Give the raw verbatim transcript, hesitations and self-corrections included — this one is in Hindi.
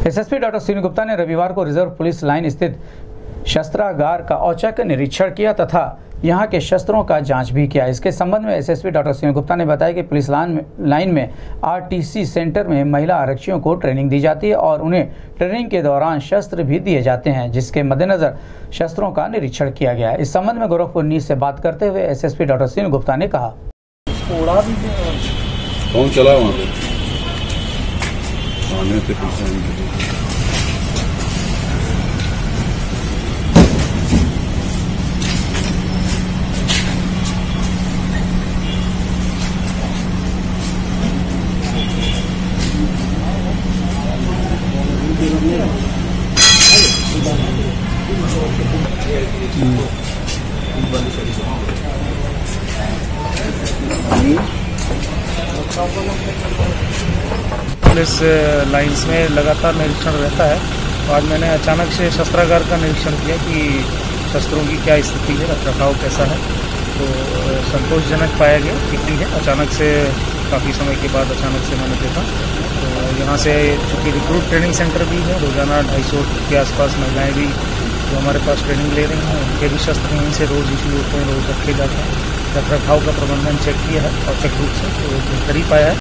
एसएसपी डॉक्टर सुनील गुप्ता ने रविवार को रिजर्व पुलिस लाइन स्थित शस्त्रागार का औचक निरीक्षण किया तथा यहां के शस्त्रों का जांच भी किया। इसके संबंध में एसएसपी डॉक्टर सुनील गुप्ता ने बताया कि पुलिस लाइन में आरटीसी सेंटर में महिला आरक्षियों को ट्रेनिंग दी जाती है और उन्हें ट्रेनिंग के दौरान शस्त्र भी दिए जाते हैं, जिसके मद्देनजर शस्त्रों का निरीक्षण किया गया। इस संबंध में गोरखपुर न्यूज से बात करते हुए एसएसपी डॉक्टर सुनील गुप्ता ने कहा, कौन चला वहाँ पे? पुलिस लाइन्स में लगातार निरीक्षण रहता है। तो आज मैंने अचानक से शस्त्रागार का निरीक्षण किया कि शस्त्रों की क्या स्थिति है, रखरखाव कैसा है। तो संतोषजनक पाया गया, ठीक है। अचानक से काफ़ी समय के बाद अचानक से मैंने देखा। तो यहाँ से चूँकि रिक्रूट ट्रेनिंग सेंटर भी है, रोज़ाना ढाई सौ के आसपास महिलाएं भी जो हमारे पास ट्रेनिंग ले रही हैं, उनके भी शस्त्र यहीं से रोज़ इशू होते हैं, रोज़ रखे जाते हैं। रखरखाव का प्रबंधन चेक किया है औचक रूप से, तो बेहतर ही पाया है।